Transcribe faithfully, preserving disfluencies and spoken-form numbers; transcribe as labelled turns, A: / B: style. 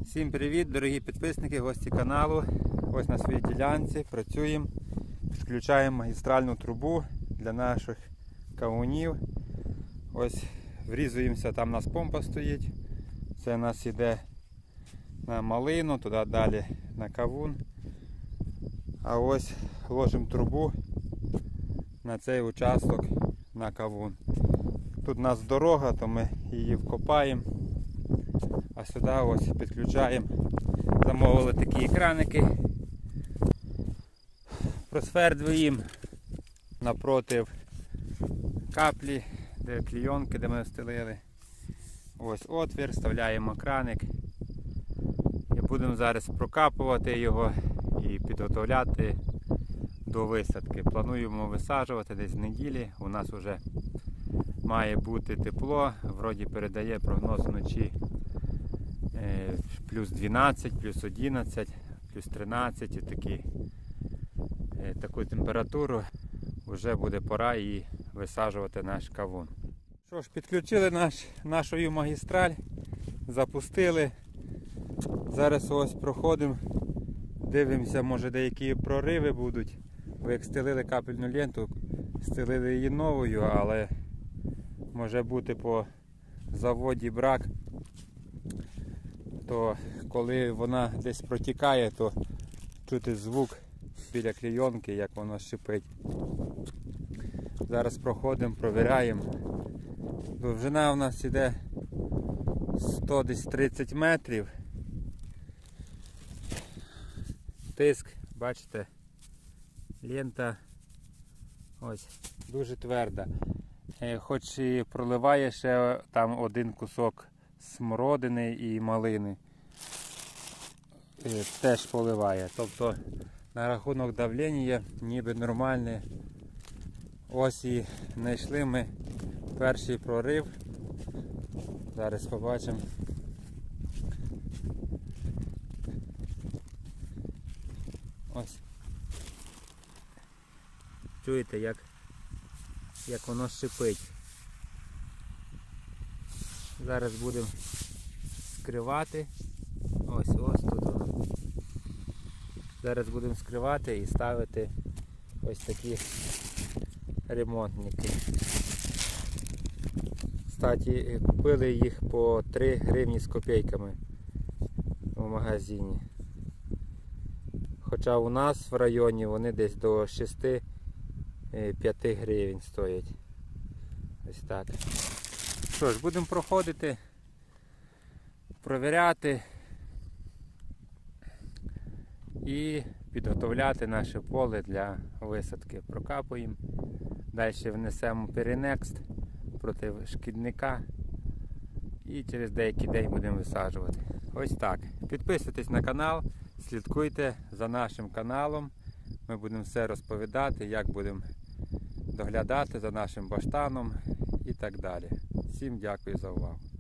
A: Всім привіт, дорогі підписники, гості каналу. Ось на своїй ділянці працюємо, підключаємо магістральну трубу для наших кавунів. Ось врізуємося, там у нас помпа стоїть. Це у нас йде на малину, туди далі на кавун. А ось ложимо трубу на цей участок на кавун. Тут у нас дорога, то ми її вкопаємо. А сюди ось підключаємо, замовили такі екраники, просвердлюємо напротив каплі, де клійонки, де ми встелили. Ось отвір, вставляємо краник і будемо зараз прокапувати його і підготовляти до висадки. Плануємо висаджувати десь в неділі, у нас вже має бути тепло, вроді передає прогноз вночі. Плюс дванадцять, плюс одинадцять, плюс тринадцять і такі, таку температуру вже буде пора і висаджувати наш кавун. Що ж, підключили наш, нашу магістраль, запустили. Зараз ось проходимо, дивимося, може деякі прориви будуть. Бо як стелили капельну ленту, стелили її новою, але може бути по заводі брак. То коли вона десь протікає, то чути звук біля клейонки, як воно шипить. Зараз проходимо, провіряємо. Довжина у нас іде сто тридцять метрів. Тиск, бачите, лента ось дуже тверда. Хоч і проливає ще там один кусок смородини і малини, теж поливає. Тобто на рахунок давлення ніби нормальне. Ось і знайшли ми перший прорив. Зараз побачимо. Ось. Чуєте, як, як воно шипить. Зараз будемо скривати. Ось, ось тут воно. Зараз будемо скривати і ставити ось такі ремонтники. Кстати, купили їх по три гривні з копійками в магазині. Хоча у нас в районі вони десь до шести-п'яти гривень стоять. Ось так. Що ж, будемо проходити, провіряти і підготовляти наше поле для висадки. Прокапуємо, далі внесемо перенекст проти шкідника і через деякий день будемо висаджувати. Ось так. Підписуйтесь на канал, слідкуйте за нашим каналом. Ми будемо все розповідати, як будемо доглядати за нашим баштаном і так далі. Всім дякую за увагу.